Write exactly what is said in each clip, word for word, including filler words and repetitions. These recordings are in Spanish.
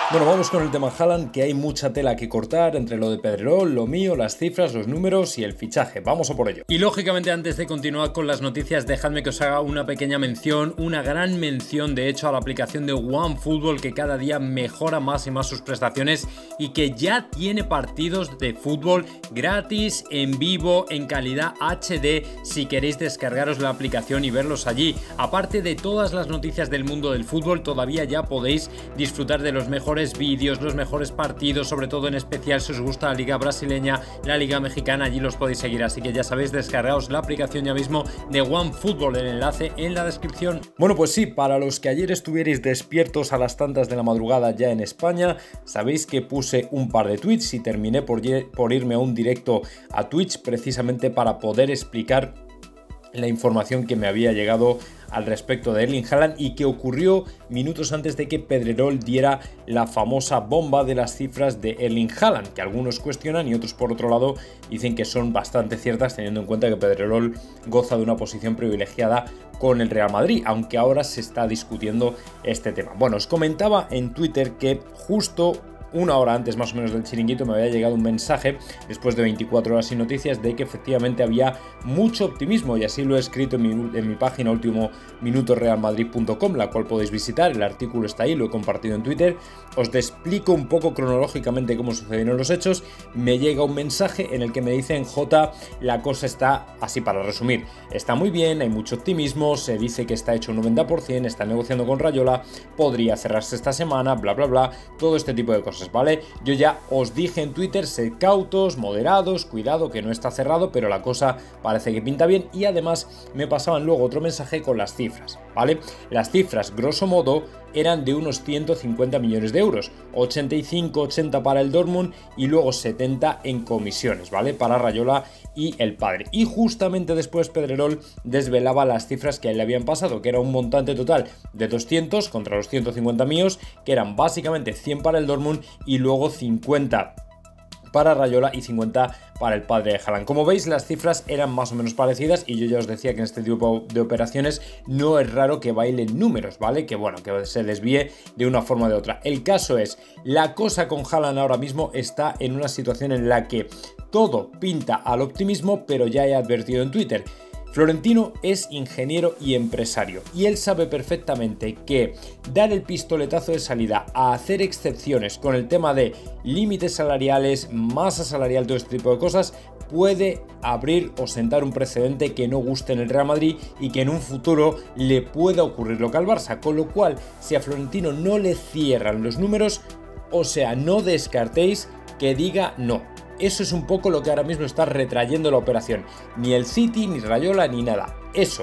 Bueno, vamos con el tema Haaland, que hay mucha tela que cortar entre lo de Pedrerol, lo mío, las cifras, los números y el fichaje. Vamos a por ello. Y lógicamente, antes de continuar con las noticias, dejadme que os haga una pequeña mención, una gran mención de hecho a la aplicación de OneFootball, que cada día mejora más y más sus prestaciones y que ya tiene partidos de fútbol gratis, en vivo, en calidad H D, si queréis descargaros la aplicación y verlos allí. Aparte de todas las noticias del mundo del fútbol, todavía ya podéis disfrutar de los mejores vídeos, los mejores partidos, sobre todo en especial si os gusta la liga brasileña, la liga mexicana, allí los podéis seguir, así que ya sabéis, descargaos la aplicación ya mismo de OneFootball, el enlace en la descripción. Bueno, pues sí, para los que ayer estuvierais despiertos a las tantas de la madrugada ya en España, sabéis que puse un par de tweets y terminé por, por irme a un directo a Twitch precisamente para poder explicar la información que me había llegado al respecto de Erling Haaland y que ocurrió minutos antes de que Pedrerol diera la famosa bomba de las cifras de Erling Haaland, que algunos cuestionan y otros por otro lado dicen que son bastante ciertas, teniendo en cuenta que Pedrerol goza de una posición privilegiada con el Real Madrid, aunque ahora se está discutiendo este tema. Bueno, os comentaba en Twitter que justo una hora antes más o menos del chiringuito me había llegado un mensaje después de veinticuatro horas sin noticias de que efectivamente había mucho optimismo, y así lo he escrito en mi, en mi página último minuto real madrid punto com, la cual podéis visitar. El artículo está ahí, lo he compartido en Twitter. Os explico un poco cronológicamente cómo sucedieron los hechos. Me llega un mensaje en el que me dicen: J, la cosa está así, para resumir, está muy bien, hay mucho optimismo, se dice que está hecho un noventa por ciento, está negociando con Rayola, podría cerrarse esta semana, bla bla bla, todo este tipo de cosas, ¿vale? Yo ya os dije en Twitter, sed cautos, moderados, cuidado que no está cerrado, pero la cosa parece que pinta bien. Y además me pasaban luego otro mensaje con las cifras, ¿vale? Las cifras, grosso modo, eran de unos ciento cincuenta millones de euros, ochenta y cinco ochenta para el Dortmund y luego setenta en comisiones, ¿vale? Para Rayola y el padre. Y justamente después Pedrerol desvelaba las cifras que a él le habían pasado, que era un montante total de doscientos contra los ciento cincuenta míos, que eran básicamente cien para el Dortmund y luego cincuenta para Rayola y cincuenta para el padre de Haaland. Como veis, las cifras eran más o menos parecidas y yo ya os decía que en este tipo de operaciones no es raro que bailen números, ¿vale? Que bueno, que se desvíe de una forma o de otra. El caso es, la cosa con Haaland ahora mismo está en una situación en la que todo pinta al optimismo, pero ya he advertido en Twitter: Florentino es ingeniero y empresario, y él sabe perfectamente que dar el pistoletazo de salida a hacer excepciones con el tema de límites salariales, masa salarial, todo este tipo de cosas, puede abrir o sentar un precedente que no guste en el Real Madrid y que en un futuro le pueda ocurrir lo que al Barça. Con lo cual, si a Florentino no le cierran los números, o sea, no descartéis que diga no. Eso es un poco lo que ahora mismo está retrayendo la operación. Ni el City, ni Rayola, ni nada. Eso,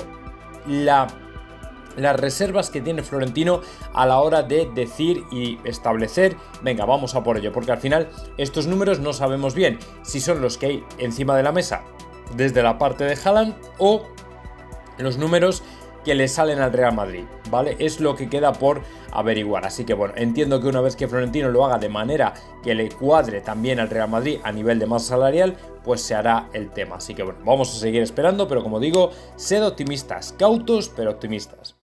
la, las reservas que tiene Florentino a la hora de decir y establecer, venga, vamos a por ello. Porque al final estos números no sabemos bien si son los que hay encima de la mesa desde la parte de Haaland o los números que le salen al Real Madrid, ¿vale? Es lo que queda por averiguar. Así que bueno, entiendo que una vez que Florentino lo haga de manera que le cuadre también al Real Madrid a nivel de masa salarial, pues se hará el tema. Así que bueno, vamos a seguir esperando, pero como digo, sed optimistas, cautos pero optimistas.